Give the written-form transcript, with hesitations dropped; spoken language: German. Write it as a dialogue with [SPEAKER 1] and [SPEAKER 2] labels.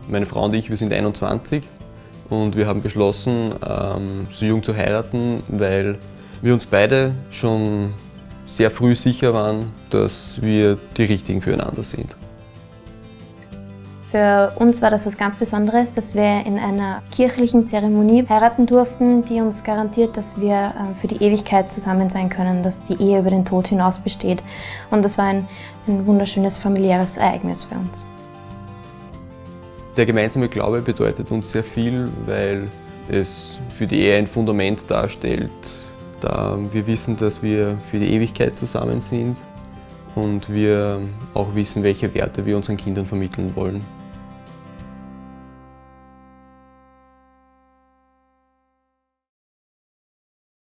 [SPEAKER 1] Meine Frau und ich, wir sind 21 und wir haben beschlossen, so jung zu heiraten, weil wir uns beide schon sehr früh sicher waren, dass wir die Richtigen füreinander sind.
[SPEAKER 2] Für uns war das was ganz Besonderes, dass wir in einer kirchlichen Zeremonie heiraten durften, die uns garantiert, dass wir für die Ewigkeit zusammen sein können, dass die Ehe über den Tod hinaus besteht. Und das war ein wunderschönes familiäres Ereignis für uns.
[SPEAKER 1] Der gemeinsame Glaube bedeutet uns sehr viel, weil es für die Ehe ein Fundament darstellt, da wir wissen, dass wir für die Ewigkeit zusammen sind und wir auch wissen, welche Werte wir unseren Kindern vermitteln wollen.